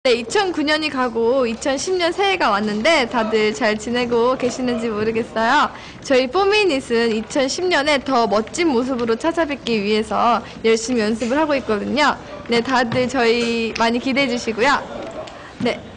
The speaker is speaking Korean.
네, 2009년이 가고 2010년 새해가 왔는데 다들 잘 지내고 계시는지 모르겠어요. 저희 포미닛은 2010년에 더 멋진 모습으로 찾아뵙기 위해서 열심히 연습을 하고 있거든요. 네, 다들 저희 많이 기대해 주시고요. 네.